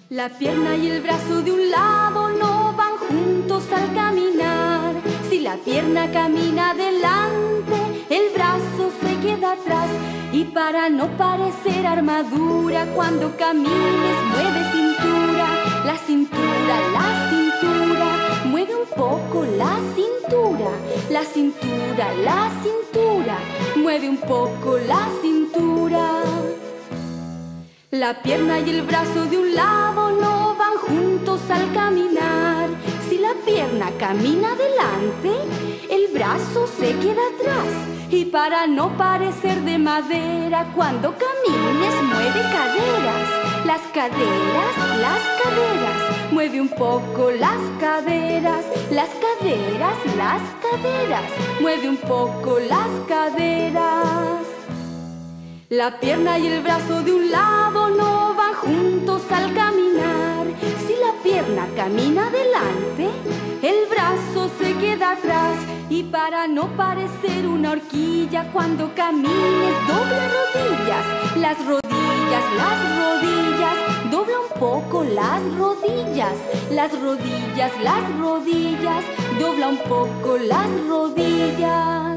La pierna y el brazo de un lado no van juntos al caminar. Si la pierna camina adelante, el brazo se queda atrás. Y para no parecer armadura, cuando camines mueve cintura. La cintura, la cintura, mueve un poco la cintura. La cintura, la cintura, mueve un poco la cintura. La pierna y el brazo de un lado no van juntos al caminar. Si la pierna camina adelante, el brazo se queda atrás. Y para no parecer de madera, cuando camines mueve caderas. Las caderas, las caderas, mueve un poco las caderas. Las caderas, las caderas, mueve un poco las caderas. La pierna y el brazo de un lado no van juntos al caminar. Si la pierna camina adelante, el brazo se queda atrás. Y para no parecer una horquilla, cuando camines dobla rodillas. Las rodillas, las rodillas, dobla un poco las rodillas. Las rodillas, las rodillas, dobla un poco las rodillas.